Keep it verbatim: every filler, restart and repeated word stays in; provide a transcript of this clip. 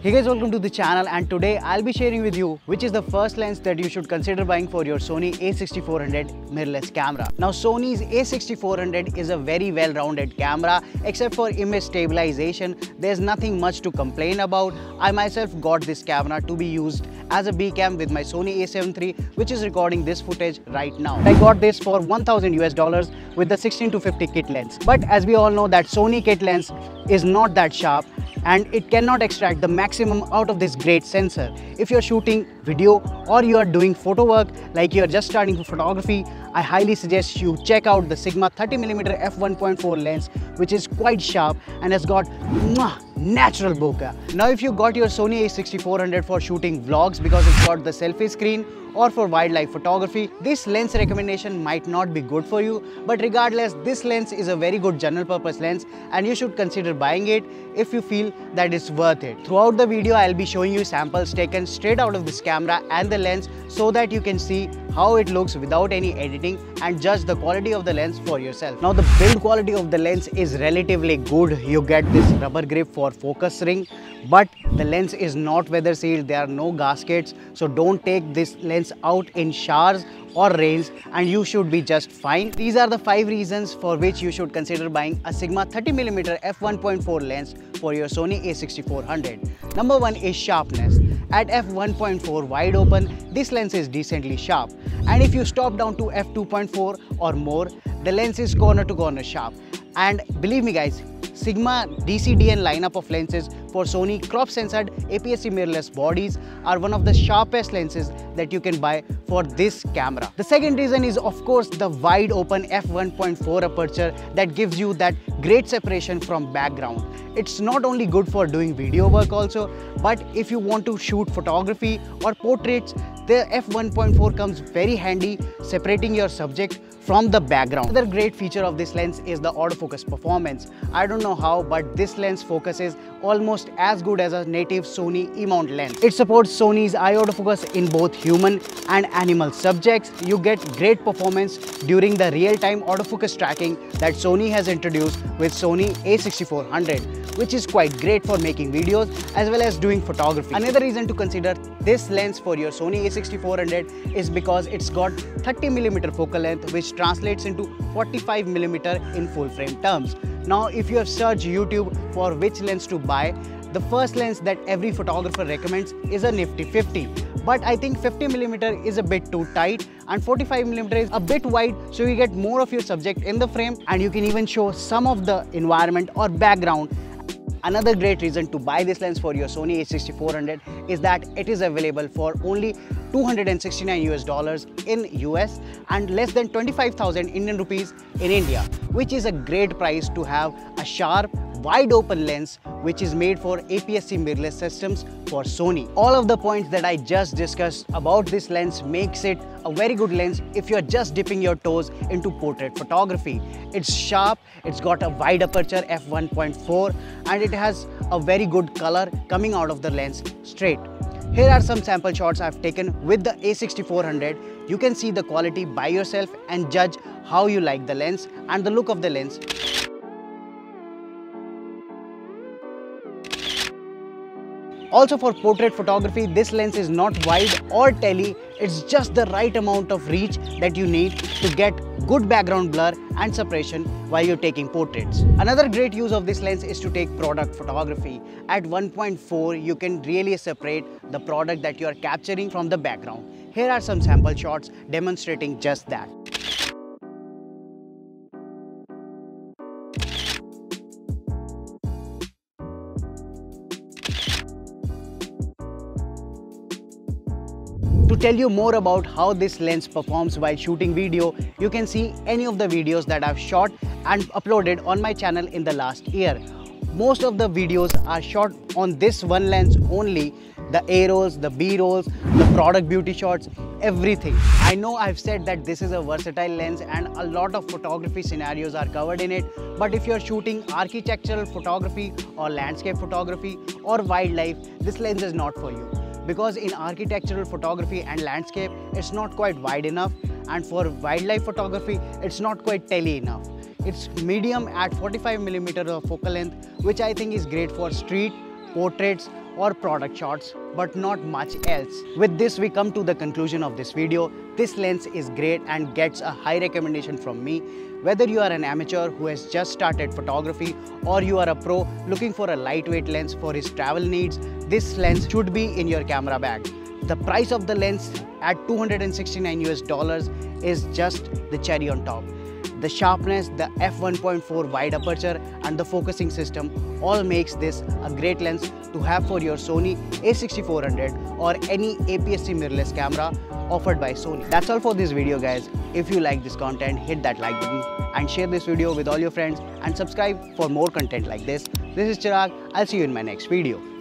Hey guys, welcome to the channel, and today I'll be sharing with you which is the first lens that you should consider buying for your Sony A sixty-four hundred mirrorless camera. Now Sony's A sixty-four hundred is a very well-rounded camera. Except for image stabilization, there's nothing much to complain about. I myself got this camera to be used as a B cam with my Sony A seven three, which is recording this footage right now. I got this for one thousand U S dollars with the sixteen to fifty kit lens. But as we all know that Sony kit lens is not that sharp, and it cannot extract the maximum out of this great sensor. If you're shooting video or you are doing photo work, like you're just starting photography, I highly suggest you check out the Sigma thirty millimeter f one point four lens, which is quite sharp and has got mwah, natural bokeh. Now if you got your Sony A sixty-four hundred for shooting vlogs because it's got the selfie screen, or for wildlife photography, this lens recommendation might not be good for you. But regardless, this lens is a very good general purpose lens and you should consider buying it if you feel that it's worth it. Throughout the video, I'll be showing you samples taken straight out of this camera and the lens so that you can see how it looks without any editing and judge the quality of the lens for yourself. Now the build quality of the lens is relatively good. You get this rubber grip for focus ring, but the lens is not weather sealed. There are no gaskets, so don't take this lens out in showers or rains and you should be just fine. These are the five reasons for which you should consider buying a Sigma thirty millimeter f one point four lens for your Sony A sixty-four hundred. Number one is sharpness. At f one point four wide open, this lens is decently sharp, and if you stop down to f two point four or more, the lens is corner to corner sharp. And believe me guys, Sigma D C D N lineup of lenses for Sony crop censored A P S C mirrorless bodies are one of the sharpest lenses that you can buy for this camera. The second reason is of course the wide open f one point four aperture that gives you that great separation from background. It's not only good for doing video work also, but if you want to shoot photography or portraits, the f one point four comes very handy separating your subject from the background. Another great feature of this lens is the autofocus performance. I don't know how, but this lens focuses almost as good as a native Sony E-mount lens. It supports Sony's eye autofocus in both human and animal subjects. You get great performance during the real-time autofocus tracking that Sony has introduced with Sony A sixty-four hundred, which is quite great for making videos as well as doing photography. Another reason to consider this lens for your Sony A sixty-four hundred is because it's got thirty millimeter focal length, which translates into forty-five millimeter in full frame terms. Now if you have searched YouTube for which lens to buy, the first lens that every photographer recommends is a nifty fifty. But I think fifty millimeter is a bit too tight and forty-five millimeter is a bit wide, so you get more of your subject in the frame and you can even show some of the environment or background. Another great reason to buy this lens for your Sony A sixty-four hundred is that it is available for only two hundred sixty-nine U S dollars in U S and less than twenty-five thousand Indian rupees in India, which is a great price to have a sharp, wide open lens which is made for A P S C mirrorless systems for Sony. All of the points that I just discussed about this lens makes it a very good lens if you're just dipping your toes into portrait photography. It's sharp, it's got a wide aperture f one point four, and it has a very good color coming out of the lens straight. Here are some sample shots I've taken with the A sixty-four hundred. You can see the quality by yourself and judge how you like the lens and the look of the lens. Also for portrait photography, this lens is not wide or tele, it's just the right amount of reach that you need to get good background blur and separation while you're taking portraits. Another great use of this lens is to take product photography. At one point four, you can really separate the product that you are capturing from the background. Here are some sample shots demonstrating just that. To tell you more about how this lens performs while shooting video, you can see any of the videos that I've shot and uploaded on my channel in the last year. Most of the videos are shot on this one lens only. The A-rolls, the B-rolls, the product beauty shots, everything. I know I've said that this is a versatile lens and a lot of photography scenarios are covered in it, but if you're shooting architectural photography or landscape photography or wildlife, this lens is not for you. Because in architectural photography and landscape, it's not quite wide enough, and for wildlife photography, it's not quite tele enough. It's medium at forty-five millimeter of focal length, which I think is great for street, portraits, or product shots, but not much else. With this, we come to the conclusion of this video. This lens is great and gets a high recommendation from me. Whether you are an amateur who has just started photography or you are a pro looking for a lightweight lens for his travel needs, this lens should be in your camera bag. The price of the lens at two hundred sixty-nine US dollars is just the cherry on top. The sharpness, the f one point four wide aperture and the focusing system all makes this a great lens to have for your Sony A sixty-four hundred or any A P S C mirrorless camera offered by Sony. That's all for this video, guys. If you like this content, hit that like button and share this video with all your friends and subscribe for more content like this. This is Chirag. I'll see you in my next video.